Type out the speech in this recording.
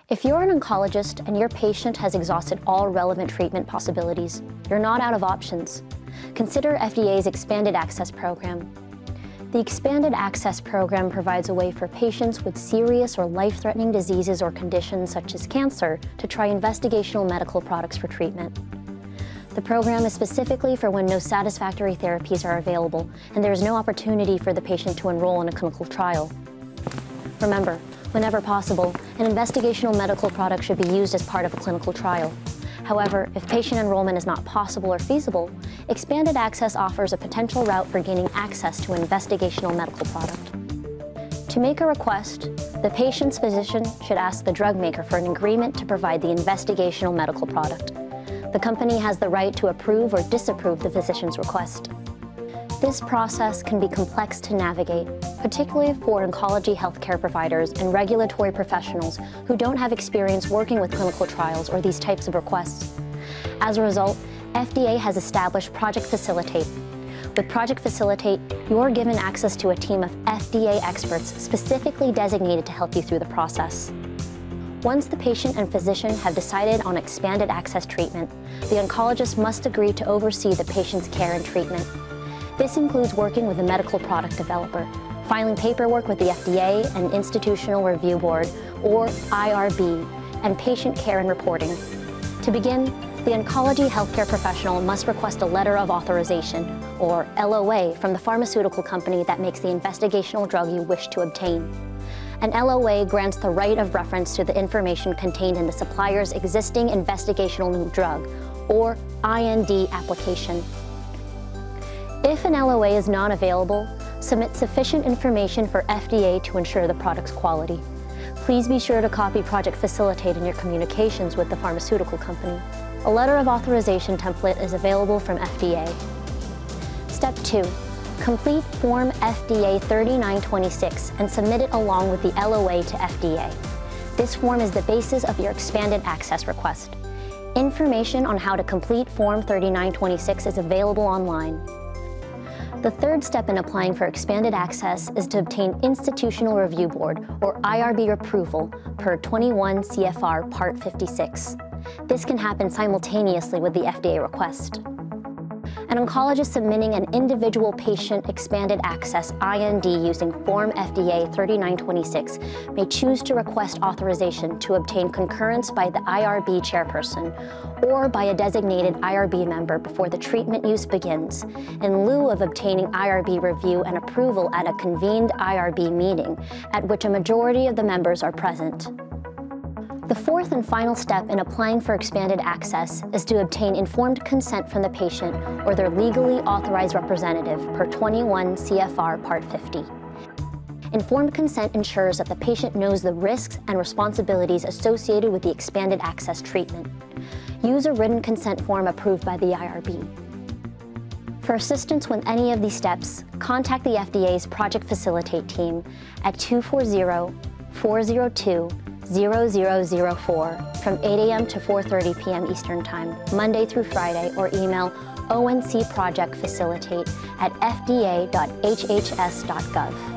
If you're an oncologist and your patient has exhausted all relevant treatment possibilities, you're not out of options. Consider FDA's Expanded Access Program. The Expanded Access Program provides a way for patients with serious or life-threatening diseases or conditions such as cancer to try investigational medical products for treatment. The program is specifically for when no satisfactory therapies are available and there is no opportunity for the patient to enroll in a clinical trial. Remember, whenever possible, an investigational medical product should be used as part of a clinical trial. However, if patient enrollment is not possible or feasible, Expanded Access offers a potential route for gaining access to an investigational medical product. To make a request, the patient's physician should ask the drug maker for an agreement to provide the investigational medical product. The company has the right to approve or disapprove the physician's request. This process can be complex to navigate, particularly for oncology healthcare providers and regulatory professionals who don't have experience working with clinical trials or these types of requests. As a result, FDA has established Project Facilitate. With Project Facilitate, you're given access to a team of FDA experts specifically designated to help you through the process. Once the patient and physician have decided on expanded access treatment, the oncologist must agree to oversee the patient's care and treatment. This includes working with a medical product developer, filing paperwork with the FDA and Institutional Review Board, or IRB, and patient care and reporting. To begin, the oncology healthcare professional must request a letter of authorization, or LOA, from the pharmaceutical company that makes the investigational drug you wish to obtain. An LOA grants the right of reference to the information contained in the supplier's existing investigational new drug, or IND application. If an LOA is not available, submit sufficient information for FDA to ensure the product's quality. Please be sure to copy Project Facilitate in your communications with the pharmaceutical company. A letter of authorization template is available from FDA. Step 2. Complete Form Fda 3926 and submit it along with the LOA to FDA. This form is the basis of your expanded access request. Information on how to complete Form 3926 is available online. The third step in applying for expanded access is to obtain Institutional Review Board, or IRB approval, per 21 CFR Part 56. This can happen simultaneously with the FDA request. An oncologist submitting an individual patient expanded access IND using Form Fda 3926 may choose to request authorization to obtain concurrence by the IRB chairperson or by a designated IRB member before the treatment use begins, in lieu of obtaining IRB review and approval at a convened IRB meeting at which a majority of the members are present. The fourth and final step in applying for expanded access is to obtain informed consent from the patient or their legally authorized representative per 21 CFR Part 50. Informed consent ensures that the patient knows the risks and responsibilities associated with the expanded access treatment. Use a written consent form approved by the IRB. For assistance with any of these steps, contact the FDA's Project Facilitate team at 240-402-0004 from 8 a.m. to 4:30 p.m. Eastern Time, Monday through Friday, or email oncprojectfacilitate@fda.hhs.gov.